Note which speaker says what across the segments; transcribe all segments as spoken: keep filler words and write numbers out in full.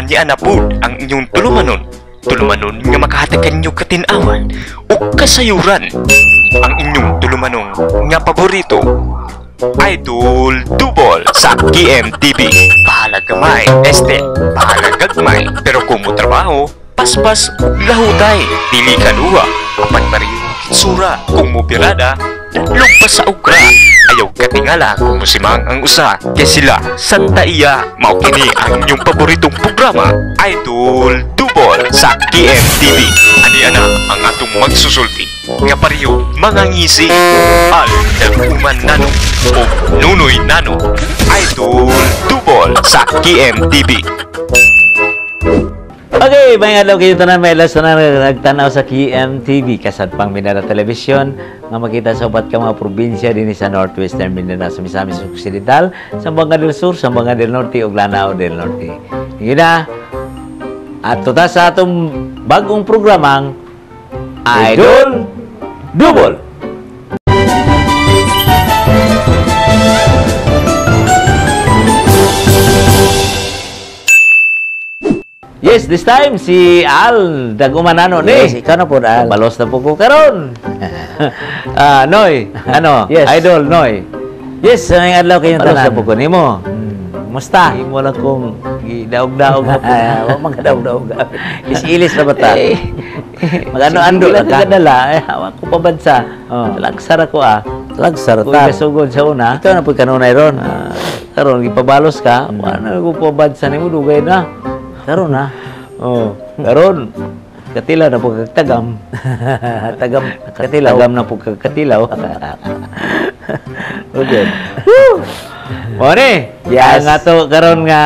Speaker 1: Andi ana po ang inyong tulumanon. Tulumanon nga makahatag kanyo katinawan o kasayuran. Ang inyong tulumanong nga paborito, Idol Double sa K M T V. Bahala gamay, este, bahala gagmay. Pero kung mo trabaho, paspas ug lahutay. Dili kaluha, pagpariyo kitsura. Kung mo pirada, dadlog pa sa ugra. Ayaw katingala kung musimang ang usa. Kaya sila, Santa Iya. Mao kini ang inyong paboritong programa, Idol Double sa K M T V. Ani ana ang atong magsusulti nga pareho mga ngisi. Al Daguman Nano o Nunoy Nano. Idol Double sa K M T V.
Speaker 2: Okay, mga adlaw kayo tanan, may alas na nagtanaw sa K M T V, kasad pang Mindanao Television, nga makita sa upat ka mga probinsya din sa Northwestern Mindanao, sa Misamis Occidental, Zamboanga del Sur, Zamboanga del Norte, ug Lanao del Norte. Yun na, at tuta sa atong bagong programang Idol Double. Yes, this time si Al Daguman Nano ni.
Speaker 3: Yes, ikaw na po, Al.
Speaker 2: Balos na po ko karon. Ah, Noy, ano?
Speaker 3: Yes.
Speaker 2: Idol Noy.
Speaker 3: Yes, may adlaw kayong
Speaker 2: Balos na
Speaker 3: tanan.
Speaker 2: po ko nimo.
Speaker 3: Hmm. Musta?
Speaker 2: Imo lang kong gidaog-daog ako.
Speaker 3: Wa man kadaog-daog. Is-ilis na bata.
Speaker 2: Magano-ando lang
Speaker 3: ka?
Speaker 2: kadala. Eh, hawak ko pabansa.
Speaker 3: Oh.
Speaker 2: Talagsara ko ah.
Speaker 3: Lagsar
Speaker 2: Kung
Speaker 3: ta.
Speaker 2: kasugod sa una,
Speaker 3: Ikaw na po kanunay ron.
Speaker 2: ah, karon gipabalos ka, wala ko pabansa nimo dugay na.
Speaker 3: Karon na.
Speaker 2: Oh, karon katila na po kagtagam.
Speaker 3: Tagam
Speaker 2: Katilaw. Tagam na po kagkatilaw.
Speaker 3: Okay.
Speaker 2: Mone,
Speaker 3: Yes.
Speaker 2: ang ato karon nga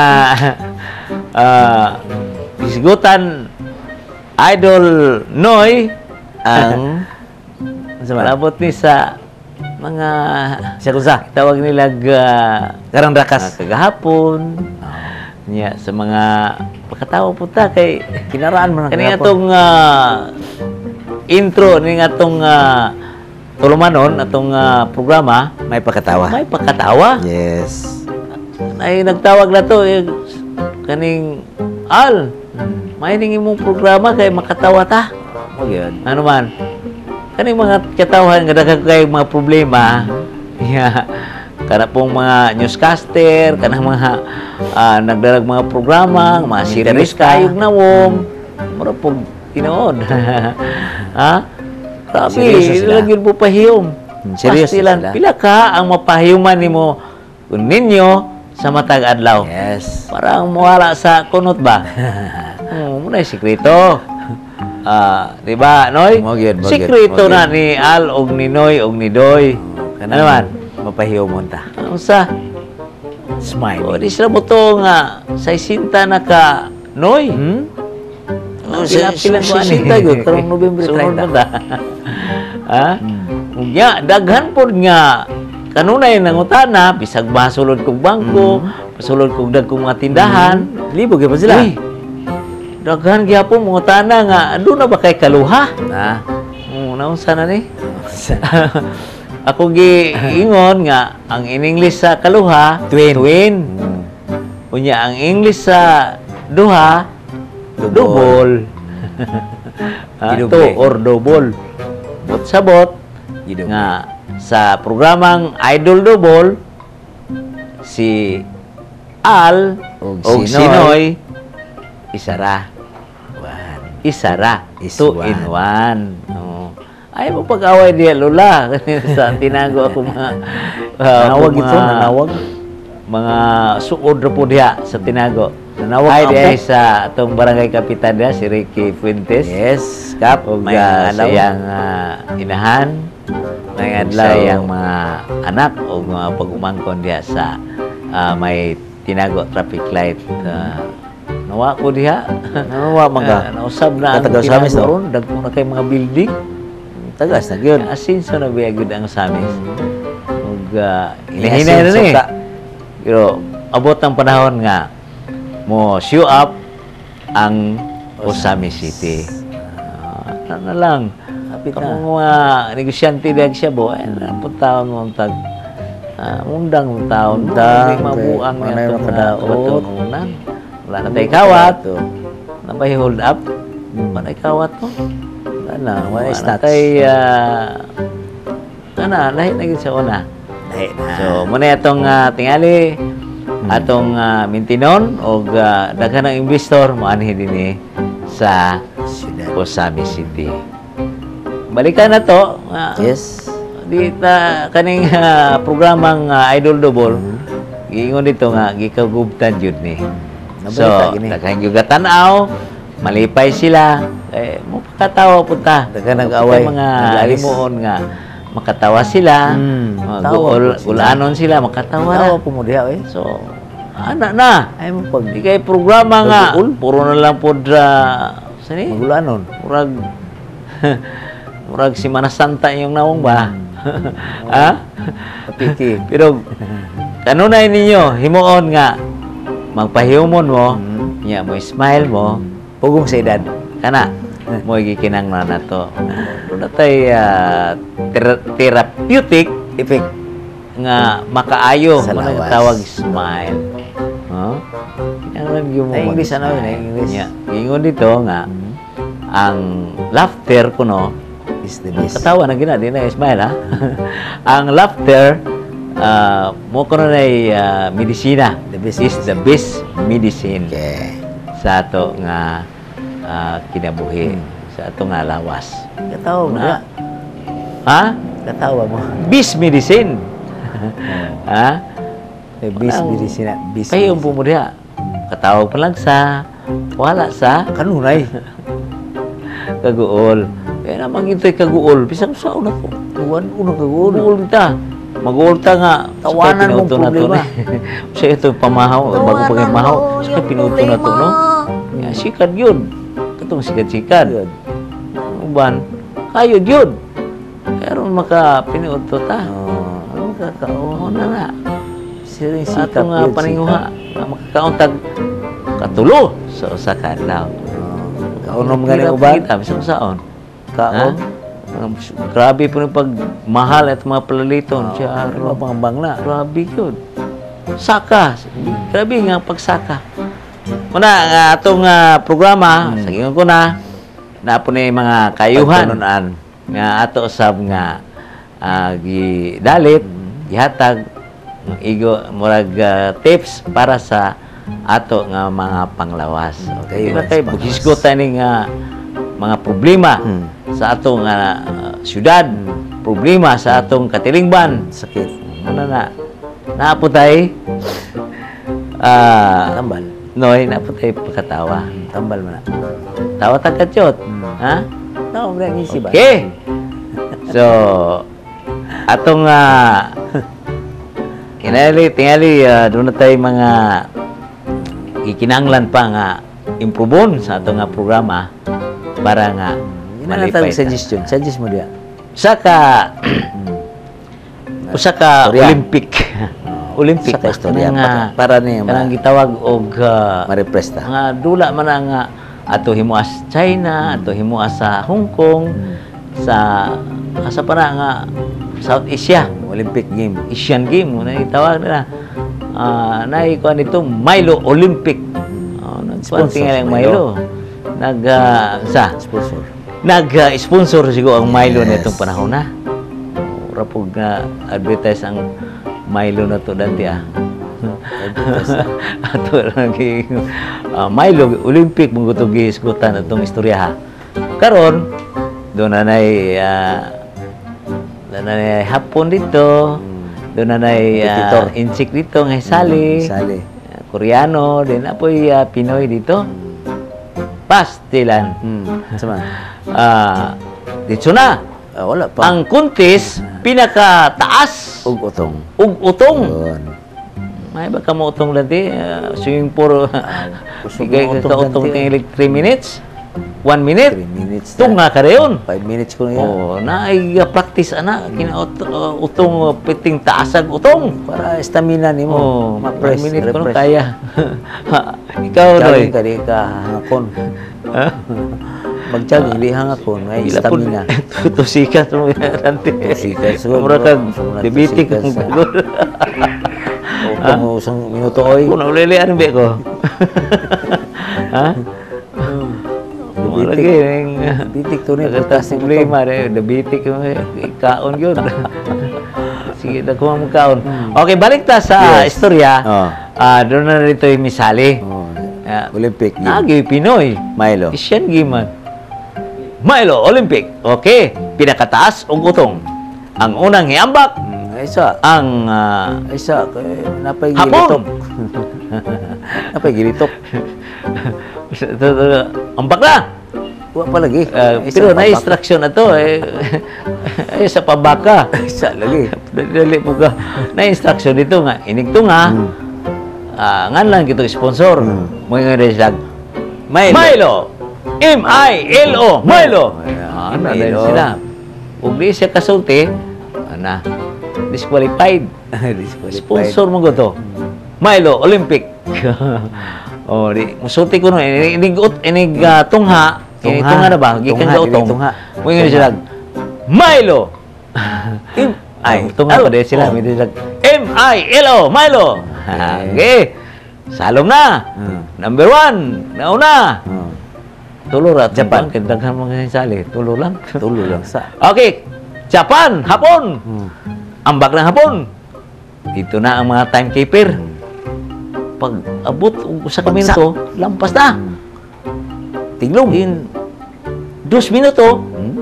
Speaker 2: ah isgutan Idol Noy
Speaker 3: Ang sa
Speaker 2: malabot ni sa mga
Speaker 3: siya kusa.
Speaker 2: tawag nila uh,
Speaker 3: Karang rakas.
Speaker 2: kagahapon niya sa mga pagkatawa po ta kay
Speaker 3: Kinaraan mo na
Speaker 2: kani
Speaker 3: kagahapon.
Speaker 2: atong ah, intro ni atong uh, tulumanon atong ah, programa
Speaker 3: May pagkatawa.
Speaker 2: may pagkatawa.
Speaker 3: Yes.
Speaker 2: Ay nagtawag na to eh, kaning Al, may ning imong programa kay makatawa ta.
Speaker 3: Mo gyud.
Speaker 2: Ano man? Kaning mga katawahan nga daghang kay mga problema. Yeah. Kana pong mga newscaster, kanang mga ah, nagdarag mga programa, mga series
Speaker 3: Interesta.
Speaker 2: kayog nawong. Mura pong tinuod. Ha? Grabe,
Speaker 3: Seryoso sila.
Speaker 2: lagi po pahiyom.
Speaker 3: Hmm, seryoso
Speaker 2: Pastilan.
Speaker 3: sila.
Speaker 2: Pila ka ang mapahiyuman nimo ninyo sa matag adlaw.
Speaker 3: Yes.
Speaker 2: Parang mawala sa kunot ba? Hmm, muna yung sikreto. Ah, di ba, Noy?
Speaker 3: Mo gyud, mo gyud,
Speaker 2: Sikreto
Speaker 3: mo
Speaker 2: na
Speaker 3: gyud.
Speaker 2: ni Al og ni Noy og ni Doy. Ano man?
Speaker 3: Mapahiyo mo ta.
Speaker 2: Ano sa?
Speaker 3: Smile.
Speaker 2: O, di sila mo to nga sa isinta na ka Noy.
Speaker 3: Hmm?
Speaker 2: Oh,
Speaker 3: sa-
Speaker 2: pila
Speaker 3: sa-
Speaker 2: ko
Speaker 3: sa isinta yun, karong November
Speaker 2: Sunod
Speaker 3: thirty.
Speaker 2: mo ta. Ha?
Speaker 3: Hmm.
Speaker 2: Ug nya daghan pod nga kanunay nangutana bisag masulod kog bangko, pasulod kog dagkong mga tindahan.
Speaker 3: Libo gyud pa sila.
Speaker 2: Uy, daghan gyapon mangutana nga ando na ba kay kaluha?
Speaker 3: Na.
Speaker 2: Oh, naunsa na ni? Ako giingon nga ang in English sa kaluha
Speaker 3: Twin.
Speaker 2: twin.
Speaker 3: Hmm.
Speaker 2: Unya ang English sa duha
Speaker 3: Double.
Speaker 2: double. Ha,
Speaker 3: Giduble.
Speaker 2: to or double. But sabot
Speaker 3: Giduble.
Speaker 2: nga sa programang Idol Double si Al
Speaker 3: Og
Speaker 2: o
Speaker 3: si
Speaker 2: si
Speaker 3: Noy.
Speaker 2: Noy isara.
Speaker 3: One.
Speaker 2: Isara.
Speaker 3: Is
Speaker 2: Two
Speaker 3: one.
Speaker 2: in one. Oo. Ay mo pag-away diya, Lola. Sa tinago ako mga... ah,
Speaker 3: Nanawag
Speaker 2: mga-
Speaker 3: ito, nanawag.
Speaker 2: Mga suod ra po diya sa tinago.
Speaker 3: Nanawag
Speaker 2: Ay
Speaker 3: ang
Speaker 2: diya
Speaker 3: po.
Speaker 2: sa atong barangay kapitan diya, si Ricky Fuentes.
Speaker 3: Yes. Kap.
Speaker 2: O
Speaker 3: May
Speaker 2: uh, sa
Speaker 3: alaw.
Speaker 2: iyang ah, inahan.
Speaker 3: May
Speaker 2: Sa
Speaker 3: adlaw.
Speaker 2: iyang mga anak o mga pag-umangkon diya sa ah, may tinago traffic light. Ah, nawa ko diha.
Speaker 3: Nawa man ka.
Speaker 2: Ah, nausab na ang
Speaker 3: Katagal sa amin,
Speaker 2: tinago
Speaker 3: no?
Speaker 2: ron. Dagko na kay mga building.
Speaker 3: Tagas na gyud.
Speaker 2: Asinso na biya gud ang Samis. Ug uh,
Speaker 3: Inahinay
Speaker 2: inahinay na
Speaker 3: na
Speaker 2: ni.
Speaker 3: suka.
Speaker 2: Pero abot ang panahon nga mo show up ang Osami City. Uh, na lang.
Speaker 3: Kapit
Speaker 2: Kung
Speaker 3: na.
Speaker 2: mga negosyante diag siya bo, ay na po taon mo tag uh, undang mo taon.
Speaker 3: Undang,
Speaker 2: May mabuang
Speaker 3: kay-
Speaker 2: niya
Speaker 3: manay
Speaker 2: itong mga
Speaker 3: makadaot.
Speaker 2: kabatununan. Wala na tayo kawat.
Speaker 3: to.
Speaker 2: Nabay hold up.
Speaker 3: Hmm.
Speaker 2: Wala tayo kawat mo.
Speaker 3: Ano, wala
Speaker 2: Wala
Speaker 3: is
Speaker 2: na
Speaker 3: nuts.
Speaker 2: tayo, ah, ano, lahi na yun sa una.
Speaker 3: Lahi na.
Speaker 2: So, muna itong ah, tingali, atong uh, mintinon, o uh, daghan ng investor, maanhin din eh, sa
Speaker 3: Siyudad.
Speaker 2: Osami City. Balikan na to. ah,
Speaker 3: Yes.
Speaker 2: Di ta kaning ah, programang ah, Idol Double. Giingon dito nga gikagubtan jud ni. So,
Speaker 3: Nabalita gini.
Speaker 2: daghan gyud tanaw, malipay sila. Eh mo pakatawa punta.
Speaker 3: Daghan nag-away,
Speaker 2: Mga
Speaker 3: nag-alis.
Speaker 2: alimuon nga makatawa sila.
Speaker 3: Hmm,
Speaker 2: mga
Speaker 3: tawa
Speaker 2: gul
Speaker 3: po sila.
Speaker 2: gulanon sila makatawa.
Speaker 3: Tawa po mo diha eh.
Speaker 2: So, ana na.
Speaker 3: Ay mo pag
Speaker 2: Di kay programa nga.
Speaker 3: Magugul?
Speaker 2: Puro na lang pod uh, sani?
Speaker 3: magulanon.
Speaker 2: Murag murag si Manasanta yung nawong ba? Ha?
Speaker 3: Kapiki.
Speaker 2: Pero kanunay ninyo, himuon nga magpahiyumon mo,
Speaker 3: Hmm.
Speaker 2: nya mo smile mo,
Speaker 3: Pugong sa edad.
Speaker 2: kana mo gikinang na nato. Doon na tay ah, ter- therapeutic
Speaker 3: Effect.
Speaker 2: nga makaayo
Speaker 3: Sa
Speaker 2: mo na
Speaker 3: lawas.
Speaker 2: tawag smile. Huh? Yan lang yung
Speaker 3: Ay, English, ano yun, ay, English.
Speaker 2: Yeah. Ingon dito nga, ang laughter kuno,
Speaker 3: Is the best.
Speaker 2: katawa na gina, di na smile ha. Ang laughter, uh, mo kuno na uh, medisina.
Speaker 3: The best
Speaker 2: is the best medicine
Speaker 3: Okay.
Speaker 2: sa ato nga ah, kinabuhi, sa ato nga lawas.
Speaker 3: Katawa mo
Speaker 2: Na-
Speaker 3: diha.
Speaker 2: Ha?
Speaker 3: Katawa mo.
Speaker 2: Best medicine. ha?
Speaker 3: Eh, bis
Speaker 2: Walang-
Speaker 3: diri sina. Bis.
Speaker 2: Kayo ang pumudya. Katawag pa lang sa wala sa
Speaker 3: kanunay.
Speaker 2: kaguol. Kaya naman ito'y kaguol. Bisang sa una ko.
Speaker 3: Uwan uno kagulo.
Speaker 2: Kaguol kita. Mag-uol ta nga.
Speaker 3: Tawanan mong
Speaker 2: Sa kay pinuto na to,
Speaker 3: problema.
Speaker 2: eh. Sa ito pamahaw. Bago pa kayo mahaw. Sa kay pinuto na to, no? Ya, sikat yun. Katong sikat-sikat.
Speaker 3: Yun.
Speaker 2: Uban. Kayo yun. Pero maka pinuto ta.
Speaker 3: Oh, ano ka
Speaker 2: Oo na na.
Speaker 3: Siring
Speaker 2: Sa
Speaker 3: sikap
Speaker 2: ato nga
Speaker 3: yun,
Speaker 2: paninguha. Nga makakauntag katulo sa usa ka adlaw.
Speaker 3: sikap. Oh, kaunom nga ni
Speaker 2: Hirap
Speaker 3: uban.
Speaker 2: kita, bisang saon.
Speaker 3: Kaon.
Speaker 2: Ha? Grabe po yung pagmahal at mga palaliton. Siya,
Speaker 3: Ano pang bangla.
Speaker 2: grabe yun. Saka. Grabe nga pagsaka. Muna, nga atong ah, programa,
Speaker 3: Hmm.
Speaker 2: sa gingon ko na, na po na yung mga kayuhan
Speaker 3: Pagtununan.
Speaker 2: nga ato usab nga ah, gidalit,
Speaker 3: Hmm.
Speaker 2: gihatag, igo, murag ah, tips para sa ato nga mga panglawas. Okay,
Speaker 3: Kayuhan
Speaker 2: na tayo
Speaker 3: sa panglawas.
Speaker 2: bugisgotan ni nga mga problema
Speaker 3: Hmm.
Speaker 2: sa atong ah, syudad, problema sa atong katilingban.
Speaker 3: Sakit.
Speaker 2: Muna na, naapo tayo, ah,
Speaker 3: Tambal.
Speaker 2: Noy, naapo tayo pagkatawa.
Speaker 3: Tambal man na.
Speaker 2: Tawa tagkatyot. Ha?
Speaker 3: Tao mo na isip.
Speaker 2: Okay. So, atong uh, kinali, tingali, uh, doon na tayo mga ikinanglan pa nga improbon sa atong nga programa para nga
Speaker 3: Yun na
Speaker 2: malipay
Speaker 3: natawag
Speaker 2: ta.
Speaker 3: suggestion. Suggest mo diya.
Speaker 2: Usa ka usa ka
Speaker 3: Istorya.
Speaker 2: Olympic. Olympic
Speaker 3: Sa ka istorya.
Speaker 2: nga
Speaker 3: Para niya
Speaker 2: kanang
Speaker 3: ma-
Speaker 2: gitawag og uh,
Speaker 3: ma-repress ta.
Speaker 2: nga dula man ang nga ato himuas China, ato himuas sa Hong Kong, sa asa pa na nga South Asia,
Speaker 3: Olympic game.
Speaker 2: Asian Game mo na itawag nila. Ah, nay ko nito Milo Olympic. Oh, nagkuan
Speaker 3: Sponsor
Speaker 2: tingali ang
Speaker 3: sa
Speaker 2: Milo. Nag ah, sa
Speaker 3: Sponsor.
Speaker 2: nag-sponsor siguro ang Milo
Speaker 3: Yes.
Speaker 2: nitong panahon na. Ora pug na advertise ang Milo na to dati ah. Ato lagi uh, Milo Olympic mong gutong gihisgutan atong istorya ha. Karon do na nay uh, do na nay hapon dito. Do na nay
Speaker 3: Competitor.
Speaker 2: uh, insik dito nga sali.
Speaker 3: Sali.
Speaker 2: Uh, Koreano din apoy uh, Pinoy dito. Pastilan.
Speaker 3: Hmm. Sama.
Speaker 2: Ah, dito na.
Speaker 3: Ah, wala pa.
Speaker 2: Ang kuntis pinaka taas
Speaker 3: Ug utong.
Speaker 2: ug utong.
Speaker 3: Yun.
Speaker 2: May ba ka mo utong dati? Uh, swimming pool.
Speaker 3: kusog
Speaker 2: Bigay
Speaker 3: mo
Speaker 2: ka
Speaker 3: utong
Speaker 2: ka utong
Speaker 3: dati, eh.
Speaker 2: tingilig three minutes? one minute?
Speaker 3: three minutes
Speaker 2: Tung nga ka reyon.
Speaker 3: five minutes ko na yan.
Speaker 2: Oh, na ay uh, practice ana kina ut- uh, utong uh, piting taasag utong.
Speaker 3: Para stamina ni mo.
Speaker 2: Oh,
Speaker 3: ma-press.
Speaker 2: one minute ko na
Speaker 3: repress.
Speaker 2: kaya. Ikaw Roy.
Speaker 3: Jogging ka di ka hangakon.
Speaker 2: Ha?
Speaker 3: Mag-jogging di hangakon. Ay
Speaker 2: Ila po
Speaker 3: stamina.
Speaker 2: tutusikat mo yan.
Speaker 3: Tutusikat, siguro.
Speaker 2: Mura kag
Speaker 3: Mura
Speaker 2: diabetic
Speaker 3: tutusikat
Speaker 2: ang
Speaker 3: sa-
Speaker 2: gagol.
Speaker 3: Utong mo usang minuto oy.
Speaker 2: Kung naulilian ba ko? Ha? Mo lagi ning
Speaker 3: Bitik to ni
Speaker 2: nagkatag problema rin. Dabitik yung ikaon yun. Sige, nakuha mo kaon. Okay, balik ta sa
Speaker 3: Yes.
Speaker 2: istorya.
Speaker 3: Oh.
Speaker 2: Ah, doon na rito yung misali.
Speaker 3: Oh.
Speaker 2: Ah,
Speaker 3: Olympic game.
Speaker 2: Agi, Pinoy.
Speaker 3: Milo.
Speaker 2: Asian Game man. Milo, Olympic. Okay, pinakataas og utong. Ang unang hiambak,
Speaker 3: Mm, isa.
Speaker 2: ang ah,
Speaker 3: Isa. kay- Napay
Speaker 2: Hapon.
Speaker 3: gilitok. Napay gilitok.
Speaker 2: ambak na.
Speaker 3: Wa pa lagi.
Speaker 2: Ah,
Speaker 3: Isa
Speaker 2: pero
Speaker 3: pa
Speaker 2: na
Speaker 3: baka.
Speaker 2: instruction na to eh. Ay sa pabaka.
Speaker 3: Isa lagi.
Speaker 2: Dali po ka. Na instruction dito nga inig to nga.
Speaker 3: Hmm.
Speaker 2: Ah, ngan lang kito sponsor.
Speaker 3: Hmm.
Speaker 2: Mo nga rin slag.
Speaker 3: Milo.
Speaker 2: Milo. M I L O. Milo.
Speaker 3: Ayan.
Speaker 2: Ah, na
Speaker 3: Milo.
Speaker 2: din sila. Ug di siya kasulti, ana. Disqualified.
Speaker 3: Disqualified.
Speaker 2: Sponsor mo to. Milo Olympic. Oh, di musulti ko no inig ut inig ah, tungha. Inig
Speaker 3: Tungha.
Speaker 2: tungha na ba? Gikan
Speaker 3: Tungha,
Speaker 2: sa
Speaker 3: dili
Speaker 2: utong.
Speaker 3: tungha.
Speaker 2: Mo nga sila. Milo.
Speaker 3: M
Speaker 2: Ay,
Speaker 3: I
Speaker 2: tungha pa din sila.
Speaker 3: Oh.
Speaker 2: May sila. M I L O. Milo. Okay. Salom na.
Speaker 3: Hmm.
Speaker 2: Number one. Nauna.
Speaker 3: Oh.
Speaker 2: Tulo ra.
Speaker 3: Japan.
Speaker 2: Kaya mga sali. Tulo lang.
Speaker 3: Tulo lang sa.
Speaker 2: Okay. Japan. Hapon.
Speaker 3: Hmm.
Speaker 2: Ambak ng hapon. Dito na ang mga timekeeper. Pag abot og usa ka
Speaker 3: Bagsak.
Speaker 2: minuto, lampas na.
Speaker 3: Tiglom.
Speaker 2: In dos minuto,
Speaker 3: Hmm.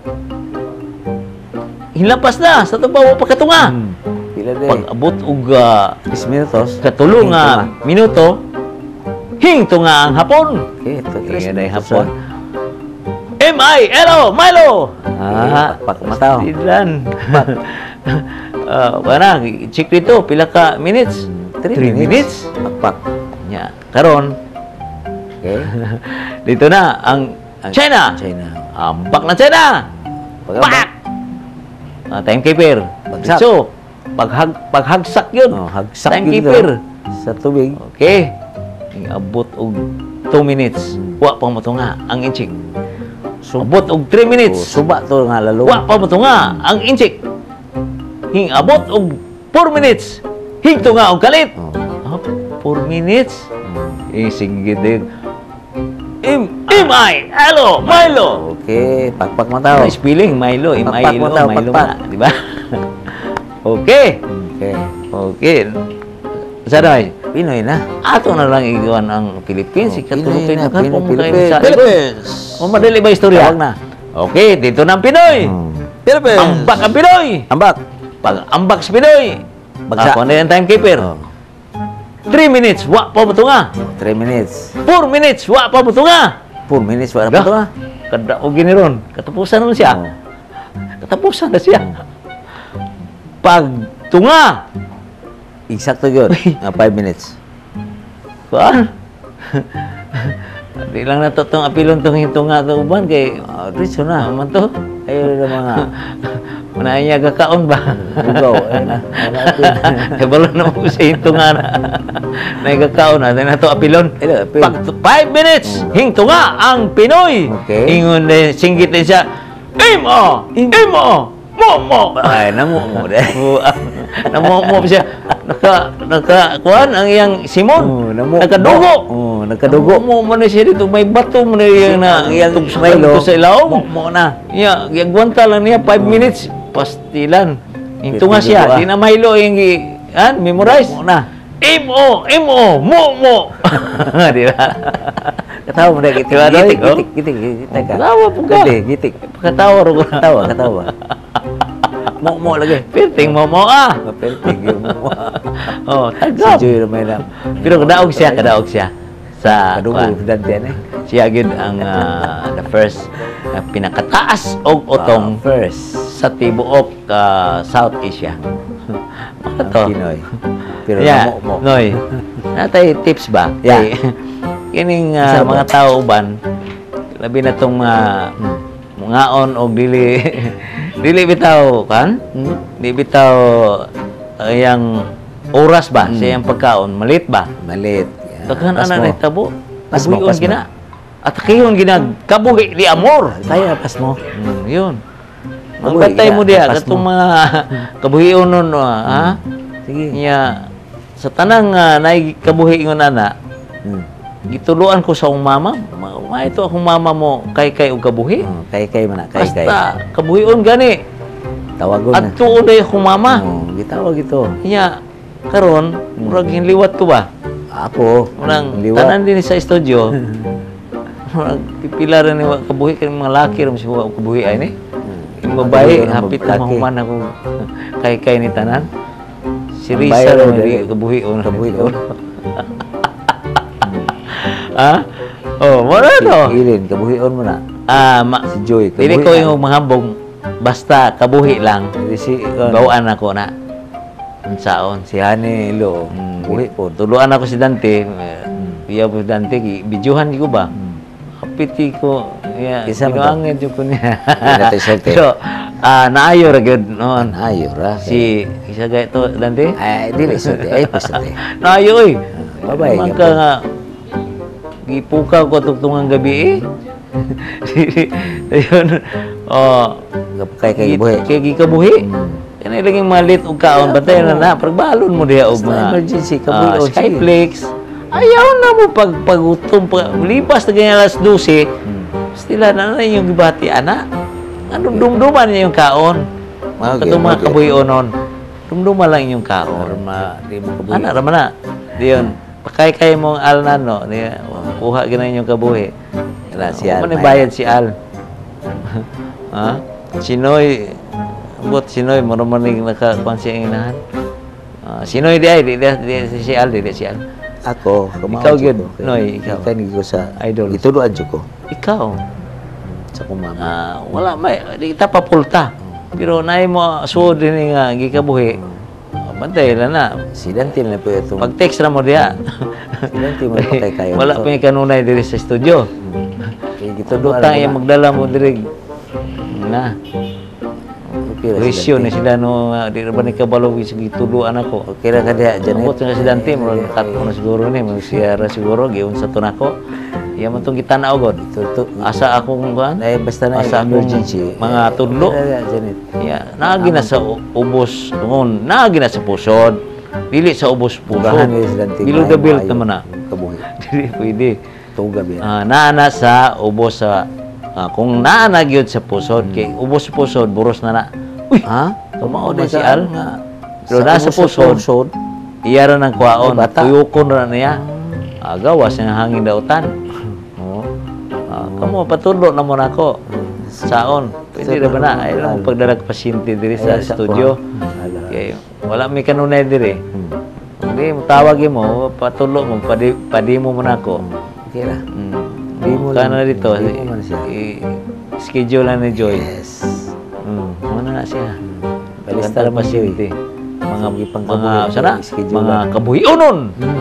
Speaker 2: hinlampas na sa tubaw pagkatunga.
Speaker 3: Hmm. Pila de.
Speaker 2: Pag abot og uh,
Speaker 3: Tres minutos.
Speaker 2: katulo nga
Speaker 3: Hintunga.
Speaker 2: minuto, hingto nga ang hapon.
Speaker 3: Okay, ito tres
Speaker 2: Tingnan na yung
Speaker 3: minutos.
Speaker 2: hapon. M I L O Milo.
Speaker 3: Ah, pakpak mataw.
Speaker 2: Dilan. Ah, wala, check dito pila ka minutes?
Speaker 3: Three
Speaker 2: Three minutes.
Speaker 3: Pakpak.
Speaker 2: Nya, karon
Speaker 3: Okay.
Speaker 2: dito na ang ang China.
Speaker 3: China.
Speaker 2: Ambak na China.
Speaker 3: Pagabak.
Speaker 2: Pak! Ah, timekeeper.
Speaker 3: Bagsak.
Speaker 2: So, paghag paghagsak yun.
Speaker 3: Oh, hagsak yun
Speaker 2: Timekeeper.
Speaker 3: daw. Sa tubig.
Speaker 2: Okay. Abot og two minutes. Wa pa mo to nga ang inchik. Abot og three
Speaker 3: Oh,
Speaker 2: minutes.
Speaker 3: suba to nga lalo.
Speaker 2: Wa pa mo to nga ang inchik. Hing abot og four minutes. Hingto nga og kalit.
Speaker 3: Oh.
Speaker 2: Ah, four minutes.
Speaker 3: Hmm.
Speaker 2: Eh, sige din. M M I L O Milo.
Speaker 3: Okay, pakpak mataw.
Speaker 2: Nice spelling, Milo. M I
Speaker 3: Pakpak
Speaker 2: L
Speaker 3: mo
Speaker 2: O
Speaker 3: tao,
Speaker 2: Milo
Speaker 3: pakpak.
Speaker 2: na, di ba? Okay.
Speaker 3: Okay.
Speaker 2: Okay. Sana ay,
Speaker 3: Pinoy na.
Speaker 2: ato na lang igawan ang Philippines.
Speaker 3: Oh,
Speaker 2: Ikatulutin
Speaker 3: Pinoy na,
Speaker 2: na kan
Speaker 3: Pinoy,
Speaker 2: kung
Speaker 3: Philippines.
Speaker 2: sa
Speaker 3: Philippines.
Speaker 2: O madali ba istorya?
Speaker 3: Tawag na.
Speaker 2: Okay, dito na ang Pinoy.
Speaker 3: Hmm. Philippines.
Speaker 2: Ambak ang Pinoy.
Speaker 3: Ambak.
Speaker 2: Pag ambak sa Pinoy,
Speaker 3: Bagsak.
Speaker 2: ako na yung timekeeper.
Speaker 3: Oh.
Speaker 2: Three minutes, wa pa mo to nga.
Speaker 3: Three minutes.
Speaker 2: Four minutes, wa pa mo to nga.
Speaker 3: Four minutes. Wala
Speaker 2: Ga?
Speaker 3: pa to ah.
Speaker 2: Kada o giniron. Katapusan naman siya.
Speaker 3: Oh.
Speaker 2: Katapusan na siya. Pag tunga,
Speaker 3: Eksakto yun. Nga five minutes.
Speaker 2: kuan. Di lang na to tong apilon tong tunga to uban kay
Speaker 3: Ah, Richo na.
Speaker 2: naman to.
Speaker 3: Ayun na mga
Speaker 2: Muna niya gakaon ba?
Speaker 3: bugaw. Ayun na.
Speaker 2: Kaya balo na mo sa tunga na. Naigakaon na. Dahil na to apilon.
Speaker 3: Ayun, apil.
Speaker 2: Pag five minutes, hing tunga ang Pinoy.
Speaker 3: Okay.
Speaker 2: Ingon din, singgit din siya. Imo! Imo! Mo! Mo!
Speaker 3: Ay, namu mo deh.
Speaker 2: Namumo siya. Naka, naka, kuhan, ang iyang Simon.
Speaker 3: Oh, namu.
Speaker 2: Nakadugo.
Speaker 3: Oh, nakadugo.
Speaker 2: Mo mo na siya dito. May bato mo na yung na.
Speaker 3: Ang iyang
Speaker 2: tugsukan
Speaker 3: Milo.
Speaker 2: ko sa ilaw.
Speaker 3: Mo mo na.
Speaker 2: Ya, gagwanta lang niya. Five minutes. Pastilan. Ito nga siya.
Speaker 3: Dito, ah.
Speaker 2: Di na Milo yung gi- han, memorize.
Speaker 3: Mo na.
Speaker 2: Imo! Imo! Mo! Mo! Di ba?
Speaker 3: Katawa mo deh. Gitik.
Speaker 2: Diba, Doy?
Speaker 3: Gitik.
Speaker 2: Oh?
Speaker 3: Gitik. Gitik. Gitik.
Speaker 2: Katawa po ka.
Speaker 3: Gede, gitik.
Speaker 2: Pagkatawa ro ko.
Speaker 3: Katawa. Katawa. Mo mo lagi.
Speaker 2: Perting mo mo ah.
Speaker 3: Mapeltig yung mo.
Speaker 2: Oh,
Speaker 3: Si
Speaker 2: tagap.
Speaker 3: Joy Romay lang.
Speaker 2: Pero kadaog siya, kadaog siya. Sa
Speaker 3: Kadugo.
Speaker 2: kuwan.
Speaker 3: Dan yan eh.
Speaker 2: Siya gid ang ah, the first uh, pinakataas og
Speaker 3: Ah,
Speaker 2: otong
Speaker 3: first.
Speaker 2: sa tibuok ah, South Asia. Ano to?
Speaker 3: Pinoy. Pero
Speaker 2: Yeah,
Speaker 3: mo mo.
Speaker 2: Noy. Natay tips ba?
Speaker 3: Yeah.
Speaker 2: Kay, kining ah,
Speaker 3: Isa ba?
Speaker 2: mga tao uban labi na tong uh, ngaon og dili dili bitaw kan?
Speaker 3: Hmm?
Speaker 2: Di bitaw ayang oras ba
Speaker 3: Hmm.
Speaker 2: sa iyang pagkaon malit ba?
Speaker 3: Malit. Yeah.
Speaker 2: Daghan
Speaker 3: Pas
Speaker 2: ana
Speaker 3: mo.
Speaker 2: na tabo.
Speaker 3: Pas mo,
Speaker 2: Kabuhion
Speaker 3: pas mo.
Speaker 2: gina. At kayon gina kabuhi di amor.
Speaker 3: Tayo pas mo.
Speaker 2: Hmm, yun. Ang
Speaker 3: Kabuhi,
Speaker 2: batay mo
Speaker 3: yeah,
Speaker 2: diya
Speaker 3: pas
Speaker 2: katong
Speaker 3: mo.
Speaker 2: mga kabuhion nun ah, ha?
Speaker 3: Sige.
Speaker 2: Nya sa tanang uh, naay kabuhi ingon ana
Speaker 3: Hmm.
Speaker 2: Gituluan ko sa akong mama, ma, ma ito akong mama mo kay kay og kabuhi.
Speaker 3: Oh, kay-kay man na, kay-kay.
Speaker 2: Basta kabuhion gani.
Speaker 3: Tawagon na.
Speaker 2: At tuon ay akong mama.
Speaker 3: Oh, gitawag ito.
Speaker 2: Nya karon murag hinliwat ko ba?
Speaker 3: Ako,
Speaker 2: Murang
Speaker 3: liwa.
Speaker 2: tanan din sa studio. Murag pipila ra ni wa kabuhi kay mga laki ra si wa kabuhi ay ni. Yung babae, hapit na mahuman ako kay-kay ni tanan. Si
Speaker 3: Ang
Speaker 2: Risa
Speaker 3: bayan,
Speaker 2: ra
Speaker 3: dali.
Speaker 2: di kabuhion.
Speaker 3: Kabuhion.
Speaker 2: Ha? Oh, mo na to.
Speaker 3: Ilin, kabuhion mo na.
Speaker 2: Ah, ma
Speaker 3: Si Joy,
Speaker 2: dili ko yung mahambog basta kabuhi lang.
Speaker 3: Hindi si,
Speaker 2: Bawaan ako na. Unsaon?
Speaker 3: si Hani Lo,
Speaker 2: Mm,
Speaker 3: buhi po.
Speaker 2: Tuluan ako si Dante. Iya po si Dante, bidyuhan ko ba? Kapiti ko. Ya,
Speaker 3: Isa mo to?
Speaker 2: ginuangin yung ko niya.
Speaker 3: natin sulti.
Speaker 2: Pero, ah, naayo ra gyud noon.
Speaker 3: Ayo ra.
Speaker 2: Si, isa gaya to, Dante?
Speaker 3: Ay, dili sulti. Ay, po sulti.
Speaker 2: Naayo eh.
Speaker 3: Babae
Speaker 2: Man
Speaker 3: ka
Speaker 2: ka
Speaker 3: po.
Speaker 2: nga, gipukaw ko tugtungang gabi eh. Ayun, oh,
Speaker 3: Kay kay buhi.
Speaker 2: kay gikabuhi.
Speaker 3: Hmm.
Speaker 2: Yan ay laging malit og kaon, bantay na na, pagbalon mo diha og
Speaker 3: Basta
Speaker 2: mga
Speaker 3: emergency,
Speaker 2: ah,
Speaker 3: kabuhi o
Speaker 2: Skyflex. Ayaw na mo pag pagutom, pag, lipas na ganyan alas dose,
Speaker 3: Hmm.
Speaker 2: stila na na yung gibati, ana. Ano, dumduman niya yung kaon.
Speaker 3: Mga
Speaker 2: Katong mga
Speaker 3: okay.
Speaker 2: kabuhi onon. Dumduman lang yung kaon.
Speaker 3: Or ma, di mo kabuhi.
Speaker 2: Ana, raman na. Diyon, pakay-kay mong al na, no? Niya, kuha ginayon yung kabuhi.
Speaker 3: Wala si Al.
Speaker 2: Ano ni bayad si Al? Ha? Sinoy, bot Sinoy, marumanig nakakuan siya ang inahan. Ah, Sinoy di ay, di, di, di, si Al, di, di si Al.
Speaker 3: Ako, kumao
Speaker 2: Ikaw,
Speaker 3: dyan
Speaker 2: Gid.
Speaker 3: ko.
Speaker 2: Noy, ikaw.
Speaker 3: Tanig ko sa
Speaker 2: Idol.
Speaker 3: Ituduan dyan ko.
Speaker 2: Ikaw,
Speaker 3: Sa kumama.
Speaker 2: ah, wala, may, di kita papulta. Pero naay mo, suod din nga, gikabuhi. Ah, Bantay lang na.
Speaker 3: Si Dante na po itong...
Speaker 2: Pag-text na mo diya.
Speaker 3: Si Dante mo patay kayo.
Speaker 2: Wala pa yung kanunay diri sa studio.
Speaker 3: Kaya gituduan
Speaker 2: Butang yung magdala mo diri. Na. Resyo ni sila no, nga, di na ba ni kabalo sa gituluan ako.
Speaker 3: Okay ra ka diha, Janet.
Speaker 2: Abot nga si Dante, murag cut mo na siguro ni, murag siya ra siguro, giun sa tunako. Iya man itong gitanaw god.
Speaker 3: Tuto.
Speaker 2: Asa akong kuan?
Speaker 3: Ay, basta na
Speaker 2: Asa akong
Speaker 3: emergency.
Speaker 2: mga tudlo.
Speaker 3: Okay ra, Janet.
Speaker 2: Iya, naagi na sa u- ubos tungon, naagi na sa pusod. Dili sa ubos puso.
Speaker 3: Tugahan ni si Dante.
Speaker 2: Below the belt
Speaker 3: Maayo,
Speaker 2: naman na.
Speaker 3: Kabuhi.
Speaker 2: Dili pwede.
Speaker 3: Tugab yan.
Speaker 2: Ah, naana sa ubos sa ah, kung naana gyud sa pusod kay ubos sa pusod buros na na. Uy,
Speaker 3: Ha?
Speaker 2: tumao
Speaker 3: Ano
Speaker 2: din si
Speaker 3: ka,
Speaker 2: Al.
Speaker 3: nga,
Speaker 2: Pero nasa
Speaker 3: ubos sa
Speaker 2: pusod.
Speaker 3: pusod,
Speaker 2: Iya ra nang kuwaon,
Speaker 3: Ay, bata.
Speaker 2: tuyukon ra niya. Agawas ng hangin dautan. Oo. Ah, kamo patudlo na mo nako. Saon? Pwede ra ba na? Ay lang pagdalag pasyente diri sa
Speaker 3: Ay, sa
Speaker 2: studio.
Speaker 3: kuha. Ala.
Speaker 2: Kay wala mi kanunay diri.
Speaker 3: Hmm.
Speaker 2: Hindi mo tawagin mo, patudlo mo, padi, padi mo man ako.
Speaker 3: Okay ra.
Speaker 2: Hmm.
Speaker 3: Di mo lang-
Speaker 2: Kana dito.
Speaker 3: di mo man siya.
Speaker 2: i- schedule lang ni Joy.
Speaker 3: Yes.
Speaker 2: Hmm. Ano na siya?
Speaker 3: Balista
Speaker 2: Balista
Speaker 3: mo, Joy.
Speaker 2: pasyente. Mga
Speaker 3: Sige, pang
Speaker 2: mga
Speaker 3: kabuhi,
Speaker 2: sana
Speaker 3: schedule
Speaker 2: mga
Speaker 3: lang.
Speaker 2: kabuhionon.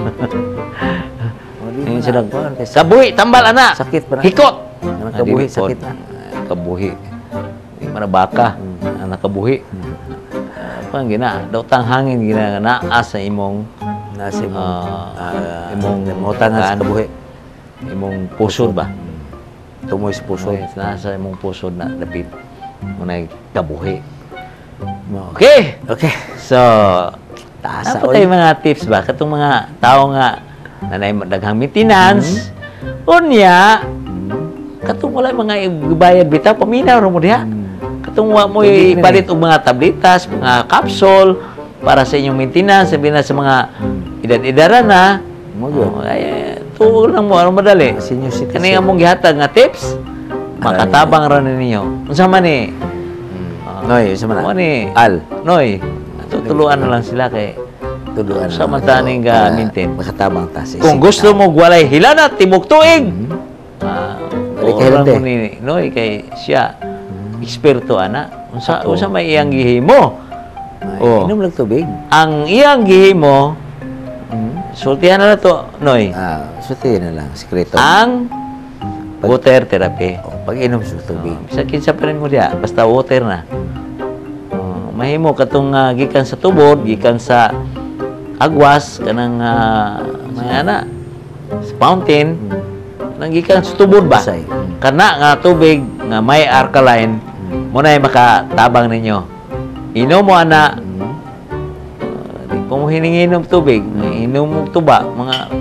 Speaker 3: O, di mo
Speaker 2: Ayun
Speaker 3: na.
Speaker 2: sila.
Speaker 3: Kuhaan, kasi
Speaker 2: Kabuhi tambal ana.
Speaker 3: Sakit pa na.
Speaker 2: Hikot.
Speaker 3: Ang
Speaker 2: Ah,
Speaker 3: kabuhi,
Speaker 2: dili po.
Speaker 3: sakit na.
Speaker 2: Ah, Kabuhi. Di man baka. Anak kabuhi. Ah, Pang gina, daw tang hangin gina naa sa imong
Speaker 3: Nasa mo.
Speaker 2: ah, imong
Speaker 3: imong utangan sa
Speaker 2: kaan,
Speaker 3: kabuhi.
Speaker 2: imong pusod ba?
Speaker 3: Tumoy sa puso.
Speaker 2: So, nasa imong pusod na dapit mo na kabuhi.
Speaker 3: Mo.
Speaker 2: Okay.
Speaker 3: Okay.
Speaker 2: So,
Speaker 3: Taas
Speaker 2: ano
Speaker 3: sa
Speaker 2: pa tayo mga tips ba? Katong mga tao nga nanay daghang maintenance, unya, katong wala mga ibayad bitaw, paminaw ra mo diha. Katong wa mo
Speaker 3: Tubig na
Speaker 2: ipalit og mga tablitas, mga capsule para sa inyong maintenance, sabi na sa mga edad-edaran na.
Speaker 3: Mo gyud.
Speaker 2: Oh, ay, tuo lang mo, ano madali.
Speaker 3: Senior citizen.
Speaker 2: Kani among gihatag nga tips, makatabang ra ninyo. Unsa man ni?
Speaker 3: Noy, sa
Speaker 2: Mo
Speaker 3: mana?
Speaker 2: ni
Speaker 3: Al.
Speaker 2: Noy, tutuluan na lang sila kay
Speaker 3: Tuduan.
Speaker 2: Sa mantaning ga maintain.
Speaker 3: Makatabang ta. si-
Speaker 2: kung
Speaker 3: si-
Speaker 2: gusto mo walay hilana tibok tuig. Ah,
Speaker 3: Balik kay
Speaker 2: oran
Speaker 3: Lante.
Speaker 2: mo ni Noy kay siya eksperto ana. Unsa unsa may iyang gihimo?
Speaker 3: Ay,
Speaker 2: Oh.
Speaker 3: Inom lang tubig.
Speaker 2: Ang iyang gihimo, sultihan na na to, Noy.
Speaker 3: Ah, suti na lang. Sikreto.
Speaker 2: Ang water therapy.
Speaker 3: Oh, pag-inom sa tubig.
Speaker 2: Bisa kinsa pa rin mo diya, basta water na. Oh, mahimo katong ah, gikan sa tubod, gikan sa agwas kanang uh, mga ana sa fountain, nang gikan sa tubod ba?
Speaker 3: Basay.
Speaker 2: Kana nga tubig nga may alkaline, mo na makatabang ninyo. Inom mo ana, uh, di po mo hininginom tubig, inom mo tuba, mga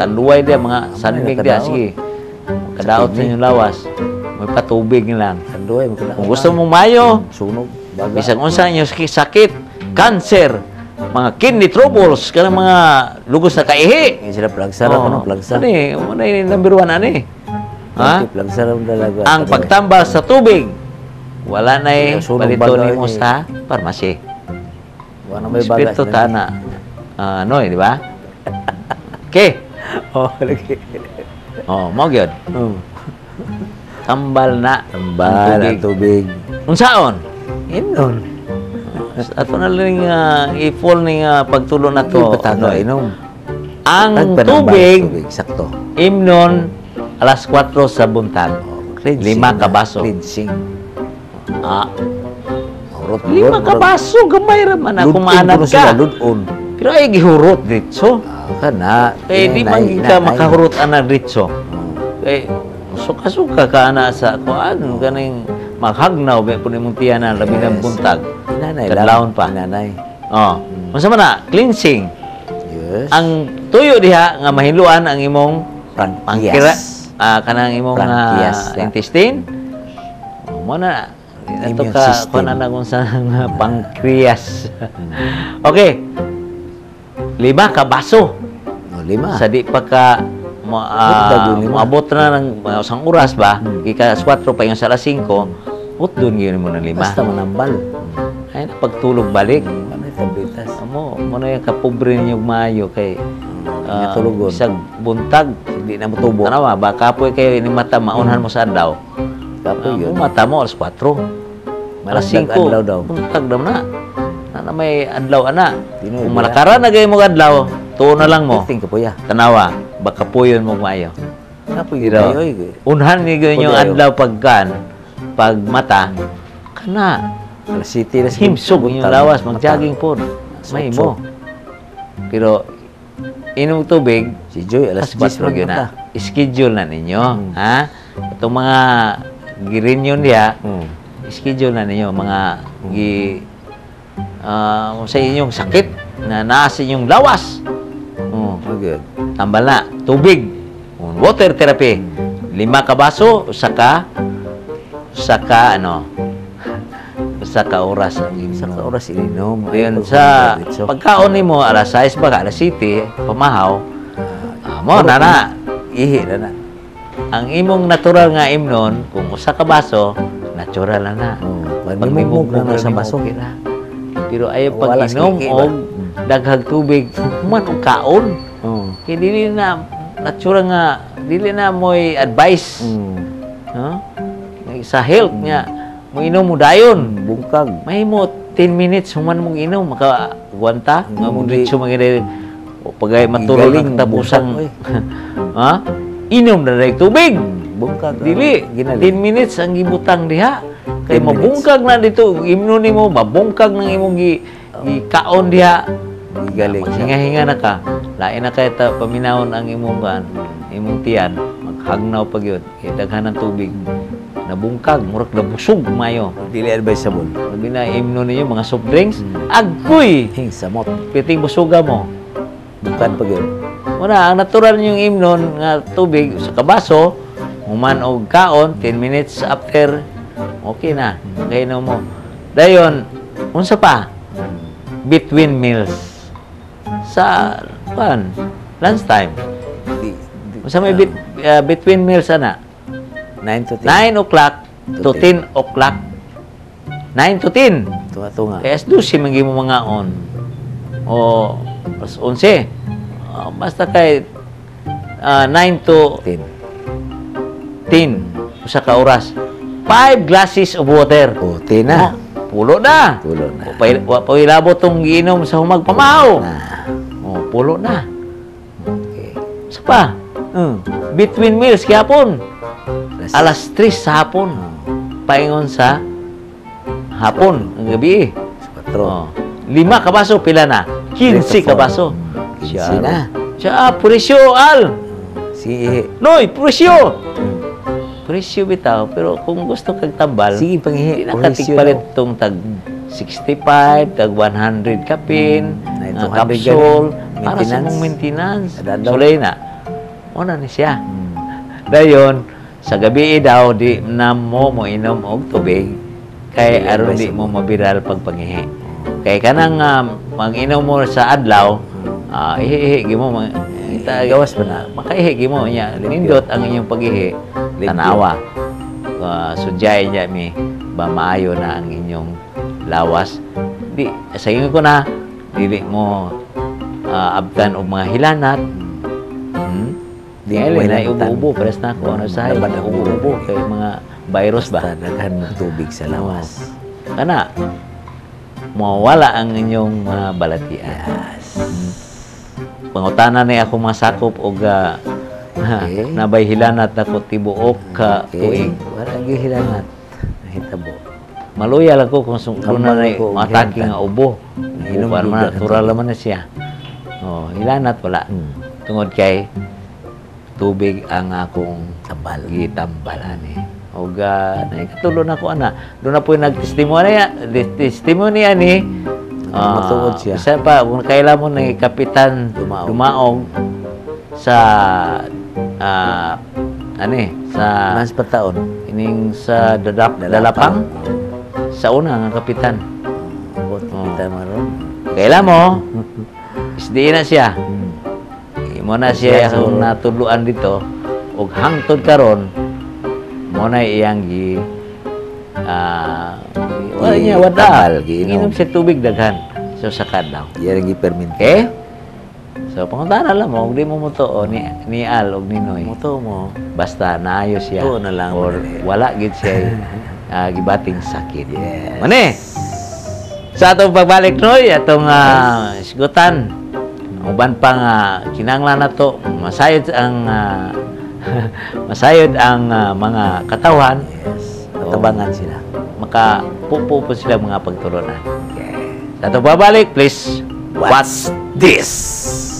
Speaker 2: tanduay dia, mga sanmig dia.
Speaker 3: nakadaot.
Speaker 2: Sige, kadaot sa inyong lawas. May patubig lang.
Speaker 3: Kanduay mo kada.
Speaker 2: Kung gusto mong mayo,
Speaker 3: sunog baga.
Speaker 2: bisag unsa inyo sakit, cancer, mga kidney troubles, kanang mga lugos na kaihi.
Speaker 3: Ngayon sila plagsara ko no, plagsa.
Speaker 2: Ani, mo na yung number one ani. Ha?
Speaker 3: Plagsara mo dalaga.
Speaker 2: Ang pagtambal sa tubig, wala na eh,
Speaker 3: Sunog
Speaker 2: palito
Speaker 3: baga
Speaker 2: nimo
Speaker 3: eh.
Speaker 2: sa parmasy.
Speaker 3: Wala may baga.
Speaker 2: Espiritu tana. Ah, ano eh, di ba? Okay.
Speaker 3: Oh, lagi.
Speaker 2: Oh, mo gyud.
Speaker 3: Oh.
Speaker 2: Tambal na
Speaker 3: Tambal ang tubig.
Speaker 2: Unsaon?
Speaker 3: Inon.
Speaker 2: Ato na lang uh, i-fall ning uh, pagtulo na to.
Speaker 3: Patano
Speaker 2: Ano,
Speaker 3: inom.
Speaker 2: ang
Speaker 3: Tagpanambal,
Speaker 2: tubig,
Speaker 3: sakto.
Speaker 2: imnon alas kwatro sa buntag.
Speaker 3: Cleansing
Speaker 2: Lima
Speaker 3: na,
Speaker 2: ka baso.
Speaker 3: Cleansing.
Speaker 2: Ah,
Speaker 3: Hurot,
Speaker 2: lima
Speaker 3: hurot,
Speaker 2: ka
Speaker 3: hurot.
Speaker 2: baso, gamay ra man ako
Speaker 3: Ludon
Speaker 2: maanad
Speaker 3: kuno sila,
Speaker 2: ka.
Speaker 3: ludon.
Speaker 2: Pero ay gihurot ditso.
Speaker 3: Ah, kana.
Speaker 2: Kaya di man
Speaker 3: Inay,
Speaker 2: ka
Speaker 3: inay.
Speaker 2: makahurot ana ditso.
Speaker 3: Oh.
Speaker 2: Kay suka-suka ka ana sa kuan kaning maghagnaw ba kun imong tiyanan labi ng
Speaker 3: Yes.
Speaker 2: buntag.
Speaker 3: Inanay
Speaker 2: Kadlawon pa.
Speaker 3: Inanay.
Speaker 2: Oh, unsa man na? Cleansing.
Speaker 3: Yes.
Speaker 2: Ang tuyo diha nga mahiluan ang imong pangkira,
Speaker 3: Pancreas.
Speaker 2: ah kanang imong
Speaker 3: Pancreas,
Speaker 2: uh,
Speaker 3: yeah.
Speaker 2: intestine. Oh, mo na ato
Speaker 3: Immune
Speaker 2: ka
Speaker 3: system.
Speaker 2: kuan na kung sa nga pancreas. Okay. Lima ka baso.
Speaker 3: Oh, lima.
Speaker 2: Sa di pa ka mo
Speaker 3: Buntag yung lima.
Speaker 2: moabot na ng mga isang oras ba?
Speaker 3: Hmm.
Speaker 2: Ika kwatro pa yung sa alas singko. Put doon yun mo ng lima.
Speaker 3: Basta manambal.
Speaker 2: Ay na pagtulog balik.
Speaker 3: Ano yung tablitas?
Speaker 2: Amo, mo na yung kapobre ninyo maayo kay
Speaker 3: Nga
Speaker 2: ah,
Speaker 3: tulugon.
Speaker 2: bisag buntag.
Speaker 3: Hindi na mutubo.
Speaker 2: Ano ba? Baka po kayo ni mata maunhan mo sa adlaw.
Speaker 3: Kapo
Speaker 2: Uh,
Speaker 3: yun.
Speaker 2: mata mo alas kwatro. Alas
Speaker 3: Malagdag
Speaker 2: singko.
Speaker 3: adlaw daw.
Speaker 2: Buntag daw na. Na na may adlaw ana.
Speaker 3: Pinoy,
Speaker 2: Kung
Speaker 3: biya.
Speaker 2: malakaran na kayo mo adlaw, tuon na lang mo.
Speaker 3: Tingko po ya.
Speaker 2: Tanawa, baka puyon mo maayo.
Speaker 3: Kapo yun.
Speaker 2: Pero,
Speaker 3: Ay, ay.
Speaker 2: unhan ni ganyo
Speaker 3: Pudayo.
Speaker 2: adlaw pagkan, pag mata, kana,
Speaker 3: Alas City na
Speaker 2: himsog yung lawas, mag-jogging po. May
Speaker 3: Sotso.
Speaker 2: mo. Pero, inom tubig,
Speaker 3: Si Joy, alas
Speaker 2: alas kwatro
Speaker 3: diyes
Speaker 2: yun
Speaker 3: na.
Speaker 2: na. Schedule na ninyo.
Speaker 3: Hmm.
Speaker 2: Ha? Itong mga girinyon diya,
Speaker 3: Hmm.
Speaker 2: schedule na ninyo. Mga gi, ah, sa inyong sakit na nasa inyong lawas. Oh.
Speaker 3: Oh, good.
Speaker 2: Tambal na. Tubig. Water therapy. Lima ka baso, saka, saka, ano, saka oras ang
Speaker 3: Sa
Speaker 2: inom.
Speaker 3: oras ininom.
Speaker 2: Ayun, sa pagkaon ni mo, alas sais ba, alas city, pamahaw, ah, mo, na na.
Speaker 3: Ihi na na.
Speaker 2: Ang imong natural nga imnon, kung usa ka baso, natural na na.
Speaker 3: Oh,
Speaker 2: Pag
Speaker 3: panimugmug na na
Speaker 2: mimugmug
Speaker 3: sa
Speaker 2: nimo,
Speaker 3: baso.
Speaker 2: okay na. Pero ayaw
Speaker 3: Wala
Speaker 2: pag
Speaker 3: sa
Speaker 2: inom
Speaker 3: kiki
Speaker 2: o
Speaker 3: ba?
Speaker 2: daghag tubig, man o kaon.
Speaker 3: Oh.
Speaker 2: Kaya dili na, natural nga, dili na mo'y advice.
Speaker 3: Mm.
Speaker 2: No? Sa health nga, mo inom mo dayon.
Speaker 3: Bungkag.
Speaker 2: May mo ten minutes human mong inom makaguanta nga mo
Speaker 3: Hindi.
Speaker 2: dito mga o pagay matulog
Speaker 3: Gigaling,
Speaker 2: ang tapusang
Speaker 3: bungkag,
Speaker 2: ha inom na rin tubig
Speaker 3: Bungkag.
Speaker 2: dili
Speaker 3: Ginaling.
Speaker 2: ten minutes ang gibutang diha kay
Speaker 3: ten minutes.
Speaker 2: mabungkag na dito imno nimo mabungkag ng imong gi, gikaon diha
Speaker 3: Gigaling siya.
Speaker 2: hinga-hinga na ka lain na kay ta paminawon ang imong kan imong tiyan maghagnaw pag yun kay daghan ng tubig nabungkag murag nabusog mayo.
Speaker 3: Dili advisable.
Speaker 2: Sabi na imno ninyo mga soft drinks, agkoy!
Speaker 3: Hing samot.
Speaker 2: Piting busuga mo.
Speaker 3: Bukan pa gyud.
Speaker 2: Muna, ang natural ninyong imnon nga tubig sa kabaso, human og kaon, ten minutes after, okay na. Kainom mo. Dayon, unsa pa? Between meals. Sa, pan, lunch time.
Speaker 3: Di, di,
Speaker 2: Unsa may bit, uh, between meals ana?
Speaker 3: nine to ten.
Speaker 2: nine o'clock to
Speaker 3: To
Speaker 2: ten o'clock. nine to ten.
Speaker 3: Tunga-tunga.
Speaker 2: Kaya as dusi mangi mo mga on. O as onse. Ah, basta kay ah, nine to
Speaker 3: ten.
Speaker 2: ten. Usa ka oras. Five glasses of water.
Speaker 3: O, ten na.
Speaker 2: Oh, pulo na.
Speaker 3: Tulo na.
Speaker 2: O, pa, wa pa ilabot tong giinom sa humag pamahaw.
Speaker 3: Na.
Speaker 2: O, pulo na.
Speaker 3: Okay.
Speaker 2: Isa pa. Hmm. Between meals kihapon.
Speaker 3: Alas.
Speaker 2: Alas tres sa hapon. Paingon sa hapon, ang gabi.
Speaker 3: Quatro.
Speaker 2: Oh. Lima ka baso, pila na? quince ka baso.
Speaker 3: quince na.
Speaker 2: Siya, presyo, al.
Speaker 3: Sige.
Speaker 2: Noy, presyo. Presyo bitaw, pero kung gusto kag tambal,
Speaker 3: Sige, pangihi.
Speaker 2: di na katigpalit itong tag sixty-five, tag one hundred kapin,
Speaker 3: Mm. Na
Speaker 2: nga
Speaker 3: two hundred
Speaker 2: capsule,
Speaker 3: ganun.
Speaker 2: para sa
Speaker 3: Maintenance.
Speaker 2: mong maintenance.
Speaker 3: Adadaw.
Speaker 2: Sulay na. Muna ni siya.
Speaker 3: Hmm.
Speaker 2: Dayon, sa gabi daw, di na mo mo inom og tubig, kay
Speaker 3: Di,
Speaker 2: aron di
Speaker 3: advice
Speaker 2: mo
Speaker 3: mo.
Speaker 2: mabiral pag pangihi. Kay kanang uh, mag-inom mo sa adlaw, ah ihi-ihi gi mo, ma- ita, gawas pa na, makaihi gi mo niya, nindot ang inyong pag-ihi, tanawa. Uh, sudyay niya mi, ba maayo na ang inyong lawas. Di, sa inyo ko na, dili mo ah, abtan og mga hilanat. Hmm? Di
Speaker 3: Di
Speaker 2: ay
Speaker 3: mo
Speaker 2: na
Speaker 3: hilanatan.
Speaker 2: ubo-ubo, pares na ako, ano sa
Speaker 3: Laban ang
Speaker 2: ubo-ubo, kay mga virus ba?
Speaker 3: Basta daghan ng tubig sa lawas.
Speaker 2: Kana, mawala ang inyong mga balatian.
Speaker 3: Yes.
Speaker 2: Pangutana ni ako masakop og uh,
Speaker 3: Okay.
Speaker 2: nabay hilanat na ko tibuok ka tuig.
Speaker 3: Okay. Wala gihilanat. Nahitabo.
Speaker 2: Maluya lang ko kung sung na
Speaker 3: Ambal ko,
Speaker 2: mataki
Speaker 3: hilantan.
Speaker 2: nga ubo.
Speaker 3: Inom
Speaker 2: Uban man
Speaker 3: duga.
Speaker 2: natural naman na siya. Oh, hilanat wala.
Speaker 3: Hmm.
Speaker 2: Tungod kay tubig ang akong
Speaker 3: Tambal.
Speaker 2: gitambalan eh. Og uh, naikatulo na ko ana. Doon na po yung nag-testimony testimony ani. Ah,
Speaker 3: Matuod siya.
Speaker 2: Isa pa kung kailan mo ni Kapitan
Speaker 3: Dumaong.
Speaker 2: Dumaong sa ah ani sa
Speaker 3: Mas pataon.
Speaker 2: ining sa dadap, dalapang sa una nga kapitan.
Speaker 3: Bot kita maron.
Speaker 2: Kailan mo isdiin na siya.
Speaker 3: Hmm.
Speaker 2: Imo na siya
Speaker 3: Siya,
Speaker 2: akong
Speaker 3: so-
Speaker 2: natudluan dito ug hangtod karon mo na iyang gi ah wala
Speaker 3: Gi-
Speaker 2: niya wada
Speaker 3: tambal, giinom.
Speaker 2: giinom siya tubig daghan so sa kadlaw.
Speaker 3: Yan ang gipermin.
Speaker 2: Okay? So pangutana lang mo, ug di mo mutuo ni ni Al ug ni Noy.
Speaker 3: Moto mo.
Speaker 2: Basta naayos siya.
Speaker 3: Oo na lang,
Speaker 2: Or
Speaker 3: madali.
Speaker 2: wala gid siya ah, gibating sakit.
Speaker 3: Yes.
Speaker 2: Mani. Sa atong pagbalik Noy, atong uh, isgutan. Uban pa nga kinahanglan nato masayod ang ah, masayod ang ah, mga katawan.
Speaker 3: Yes. Matabangan sila.
Speaker 2: Makapupo po sila mga pagturunan.
Speaker 3: Okay.
Speaker 2: Sa atong babalik, please
Speaker 3: What's this?